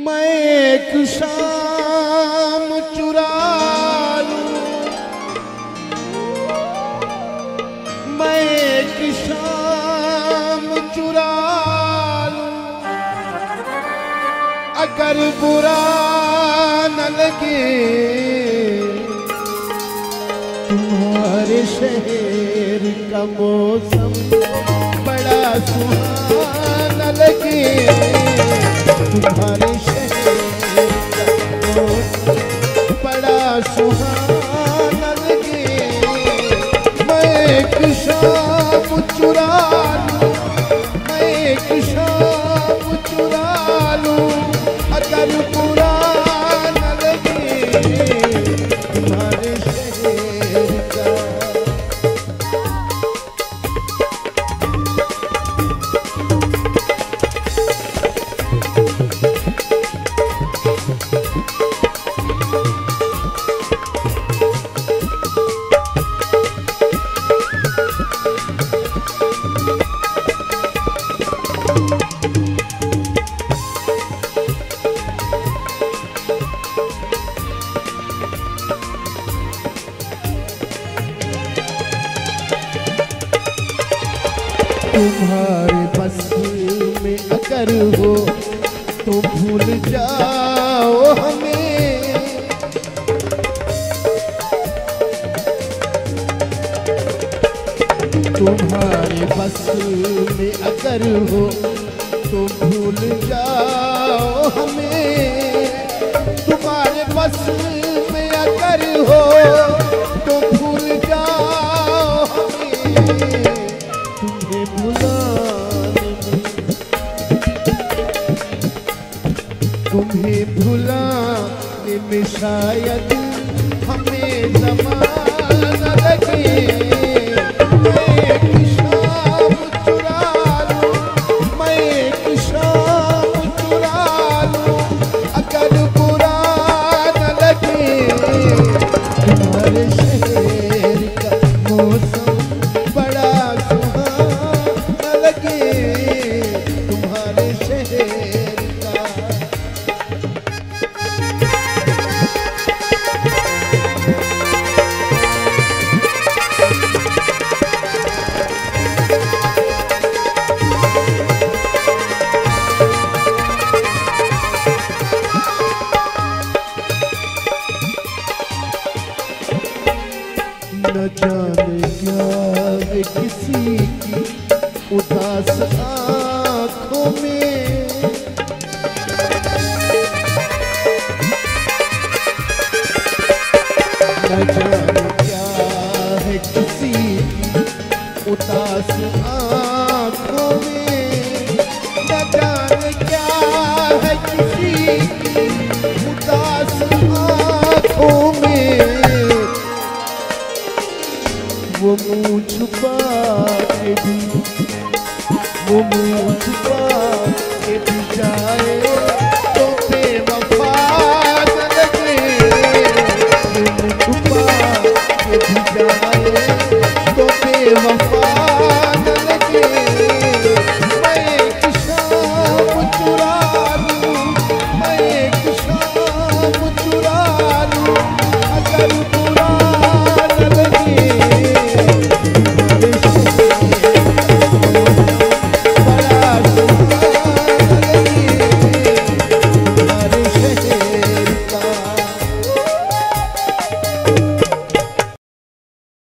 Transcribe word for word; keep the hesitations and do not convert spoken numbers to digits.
मैं एक शाम चुरा लूं, मैं एक शाम चुरा लूं, अगर बुरा न लगे तुम्हारे शहर का मौसम बड़ा सुहाना लगे, तुम्हारे शहर का मौसम बड़ा सुहाना लगे। मैं एक शाम चुरा लूं, मैं एक शाम चुरा लूं, अगर बुरा न लगे तुम्हारे शहर का। तुम्हारे बस में अगर हो तो भूल जाओ हमें, तुम्हारे बस में अगर हो तो भूल जाओ हमें, तुम्हारे बस में अगर हो तो भूल जाओ हमें। तुम्हें भुलाने में, तुम्हें भुलाने में शायद हमें ज़माना लगे। मैं एक शाम चुरा लूं, मैं एक शाम चुरा लूं, अगर बुरा न लगे तुम्हारे शहर का मौसम बड़ा सुहाना लगे, तुम्हारे शहर का। न जाने क्या है किसी की उदास आँखों में, न जाने क्या है किसी की उदास आँखों में, न जाने क्या है किसी की उदास आँखों में। वो मुँह छुपा के भी, वो मुँह छुपा के भी जाए